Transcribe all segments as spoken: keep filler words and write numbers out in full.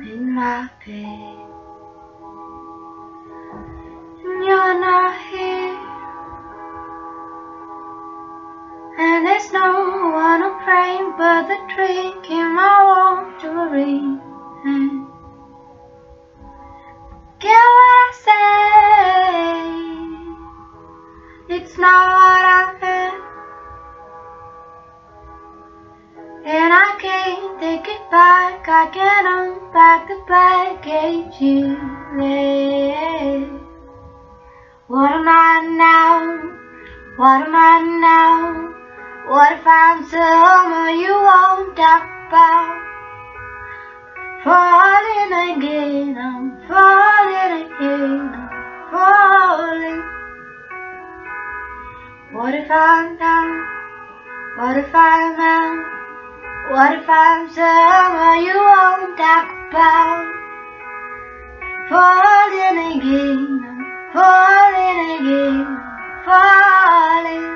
in my bed. And you're not here, and there's no one to pray but the drink in my wandering hand. Get what I say, it's not what I meant, and I can't take it back. I can't unpack the baggage you left. What am I now? What am I now? What if I'm someone you won't talk about? Falling again, I'm falling again, I'm falling. What if I'm down? What if I'm out? What if I'm someone you won't talk about? Falling again, I'm falling again, I'm falling.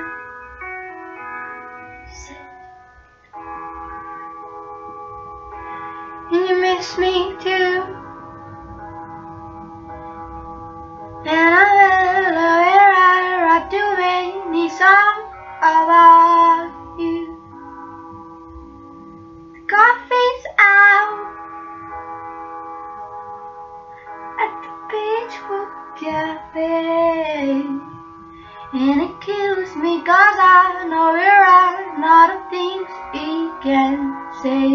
And you miss me too, and I will write too many songs about you. The coffee's out at the Beachwood Cafe, and it kills me cause I know we're running out of things we can say.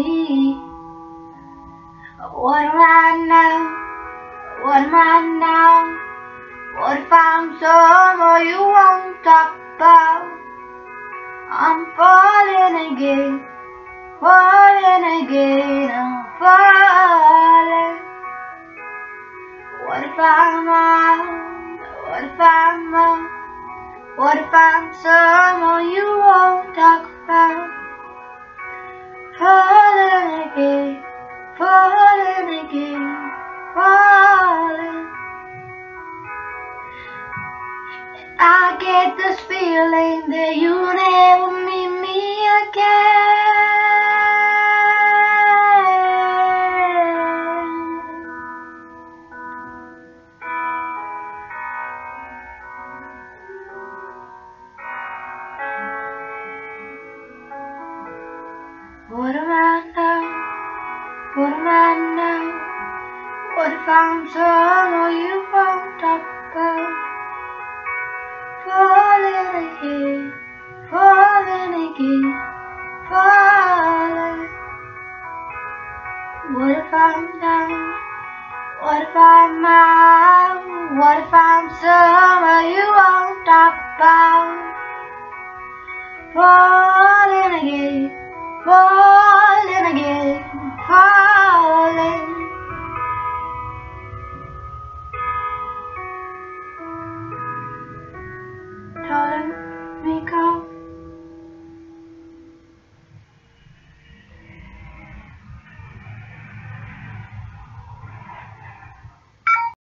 What am I now? What am I now? What if I'm someone you won't talk about? I'm falling again, falling again, I'm falling. What if I'm out? What if I'm out? What if I'm someone you won't talk about? Falling again, falling again, falling. I get this feeling that you'll never meet me again. What am I now? What am I now? What if I'm someone you won't talk about? Falling again, falling again, falling. What if I'm down? What if I'm out? What if I'm someone you won't talk about? Falling again, falling again, falling. Telling me go.